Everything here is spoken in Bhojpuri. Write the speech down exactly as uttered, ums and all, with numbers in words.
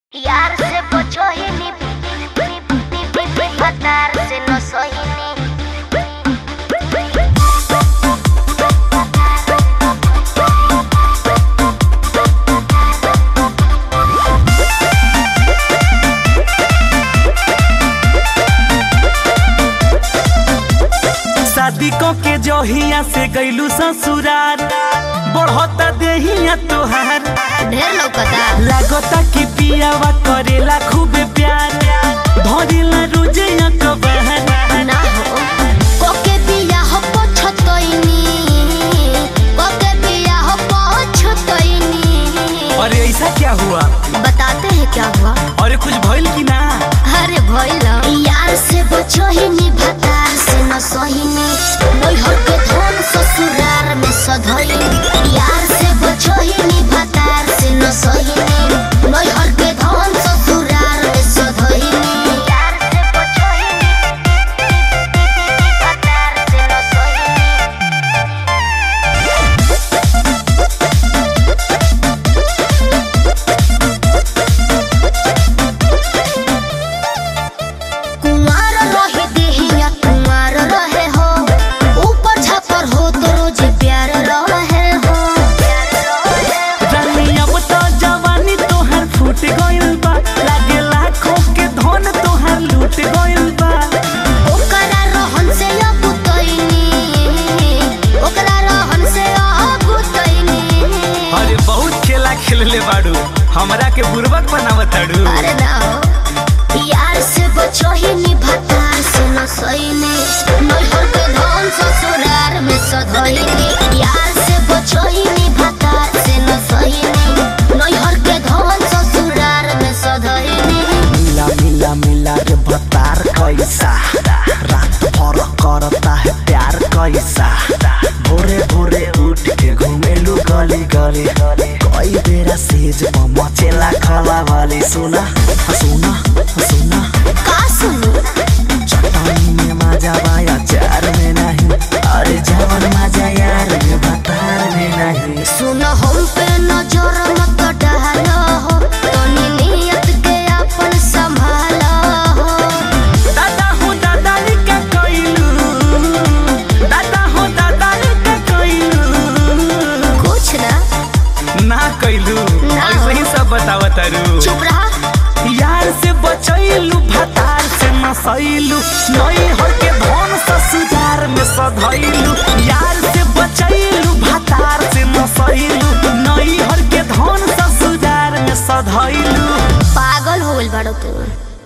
यार से बचोहिनी पतार से न सहिनी। शादी को के जोहिया से गईलू ससुरार बढ़ता देहिया तोहार ढेर लौकता लागता कि पियावा करेला खूब प्यार धरेला रोजया कबहर ना हो कोके बिया हो पछतइनी कोके बिया हो पछतइनी। अरे ऐसा क्या हुआ? बताते हैं क्या हुआ। अरे कुछ भइल कि ना? अरे भइल यार से बचोहिनी भतार से न सहिनी नैहर के धन ससुरार में सधइनी। यार से बचोहिनी भतार से न सहिनी नैहर के धन ससुरार में सधइनी। यार से बचोहिनी भतार से न सहिनी। कुमार रहे देहिया कुमार रहे हो ऊपर छापर हो तो रोज प्यार रहे हो। रानी अब तो जवानी तोहार फूट गइल बा लागे लाखों के धन तोहार लूट गइल बा। ओकरा रहन से अगुतइनी ओकरा रहन से अगुतइनी। अरे बहुत खेला खेलले बाड़ू हमरा के बुर्बक बनावताड़ू। अरे ना हो यार से बचोहिनी भतार से न सहिनी नैहर के धन ससुरार में सधइनी। यार से बचोहिनी भतार से न सहिनी नैहर के धन ससुरार में सधइनी। मिला मिला मिला रे भतार कैसा रात भर करता है प्यार कैसा भोरे भोरे उठ के घूमेलू गली गली कई बेरा सेज पर मचेला खला वाली। सुना सुना सुना का सुनू चट्टानी में मजा बाया चार में नहीं अरे जवन मजा यार में भतार में नहीं। सुन हम पे नजर मत डालो हो तनी नियत के अपन संभालो हो। दादा हो दादा का कइलू दादा हो दादा का कइलू कुछ ना ना कइलू ना। ऐसे ही सब बतावतारू। चुप रहा यार से बचैलू भतार से नसैलू नैहर के धन ससुरार में सधैलू। यार से बचैलू भतार से नसैलू नैहर के धन ससुरार में सधैलू। पागल हो गइल बाड़ो तू।